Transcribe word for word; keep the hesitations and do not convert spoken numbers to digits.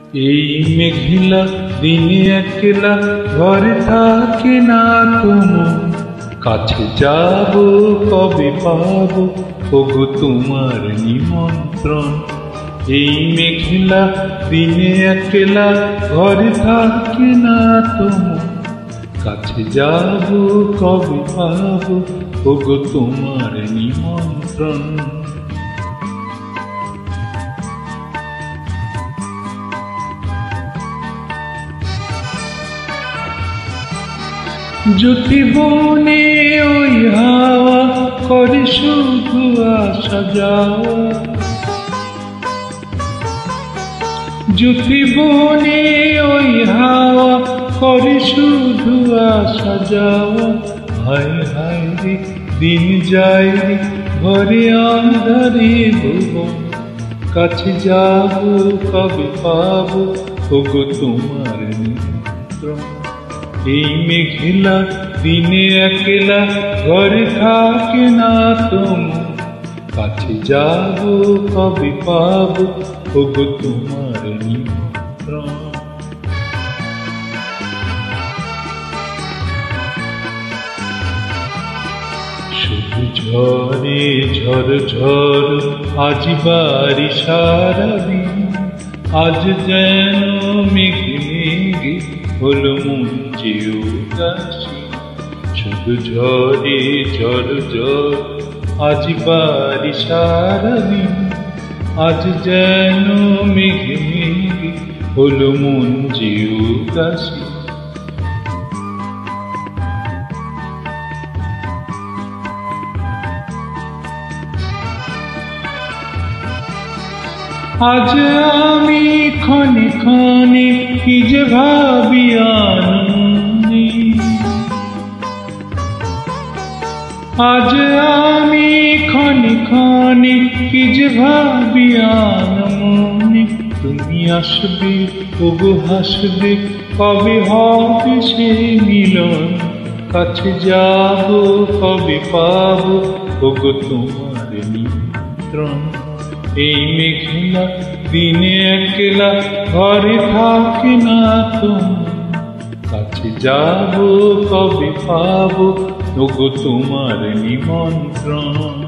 এই মেঘলা দিনে একলা ঘরে থাকে না তুমি, কাছে যাব কবে পাবো ওগো তোমার নিমন্ত্রণ। এই মেঘলা দিনে একলা ঘরে থাকে না তুমি, কাছে যাব কবে পাবো ওগো তোমার নিমন্ত্রণ। জ্যোতি বনে ওই হাওয়া করে শুধু আসা যাওয়া, জ্যোতি বনে ওই হাওয়া করে শুধু আসা যাওয়া। হায় হায় রে দিন যায় রে ঘরে আঁধারে ভুবন, কাছে যাব কবে পাবো ওগো তোমার নিমন্ত্রণ। এই মেঘলা দিনে একলা ঘরে থাকে না তুমি, কাছে যাব কবে পাবো ওগো তোমার নিমন্ত্রণ। শুধু ঝরে ঝড় ঝড় আজ বাড়ি সারাদিন, আজ যেন মেঘে মেঘে হলো মন যে উদাসী। শুধু ঝরে ঝড় ঝড় আজ বাড়ি সারাদিন, আজ যেন মেঘে মেঘে হলো মন যে উদাসী। আজ আমি ক্ষণে ক্ষণে কি যে ভাবি আনন্দে, আজ আমি ক্ষণে ক্ষণে কি যে ভাবি আনন্দে। তুমি আসবে ওগো হাসবে কবে হবে সে মিলন, কাছে যাব কবে পাবো ওগো তোমার নিমন্ত্রণ। এই মেঘলা দিনে একলা ঘরে থাকে না তুমি, কাছে যাব কবে পাবো ওগো তোমার নিমন্ত্রণ।